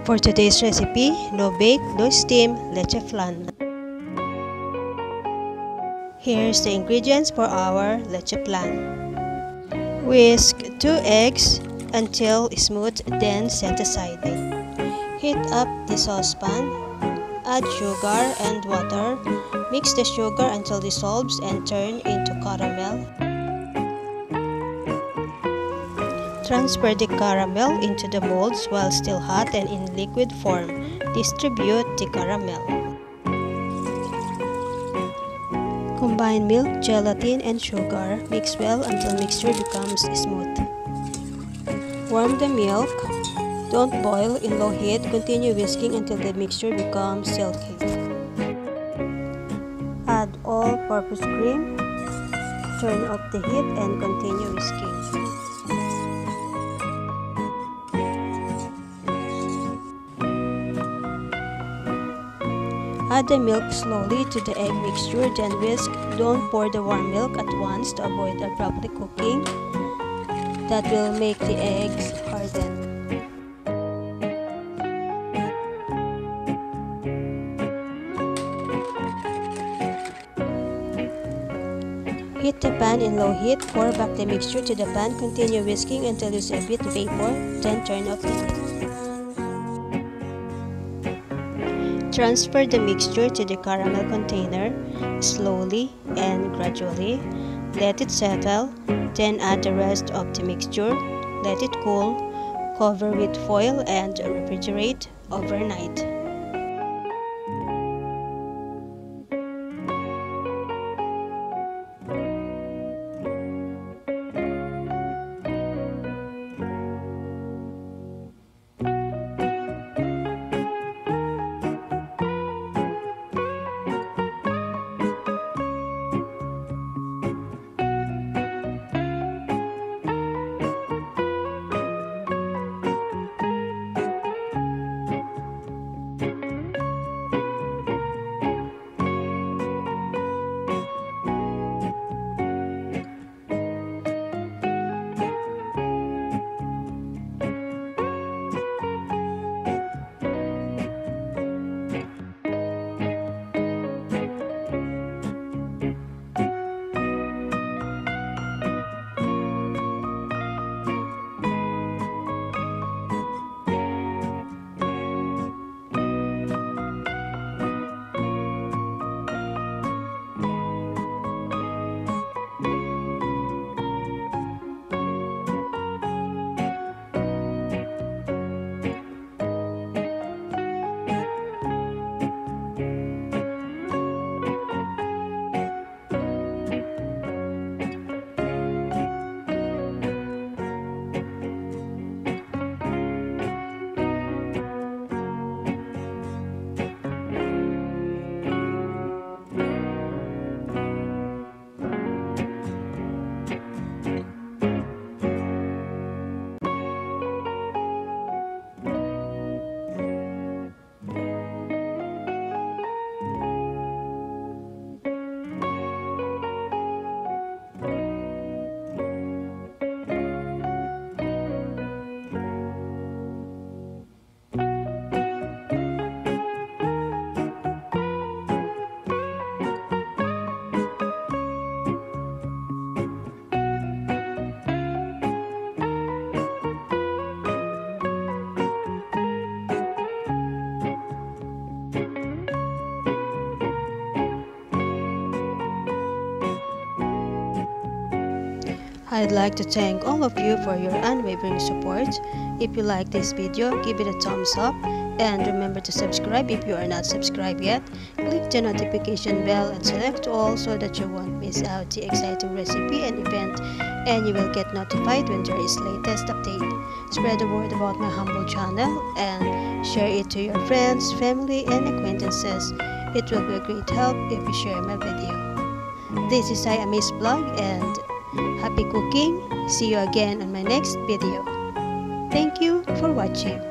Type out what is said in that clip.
For today's recipe, no bake, no steam, leche flan. Here's the ingredients for our leche flan. Whisk 2 eggs until smooth, then set aside. Heat up the saucepan, add sugar and water. Mix the sugar until dissolves and turn into caramel. Transfer the caramel into the molds while still hot and in liquid form. Distribute the caramel. Combine milk, gelatin, and sugar. Mix well until mixture becomes smooth. Warm the milk. Don't boil in low heat. Continue whisking until the mixture becomes silky. Add all-purpose cream. Turn off the heat and continue whisking. Add the milk slowly to the egg mixture, then whisk. Don't pour the warm milk at once to avoid abruptly cooking. That will make the eggs harden. Heat the pan in low heat. Pour back the mixture to the pan. Continue whisking until you see a bit vapor, then turn off the heat. Transfer the mixture to the caramel container slowly and gradually. Let it settle, then add the rest of the mixture. Let it cool. Cover with foil and refrigerate overnight. I'd like to thank all of you for your unwavering support. If you like this video, give it a thumbs up and remember to subscribe if you are not subscribed yet. Click the notification bell and select all so that you won't miss out the exciting recipe and event, and you will get notified when there is latest update. Spread the word about my humble channel and share it to your friends, family, and acquaintances. It will be a great help if you share my video. This is I Amaze Vlog and happy cooking. See you again on my next video. Thank you for watching.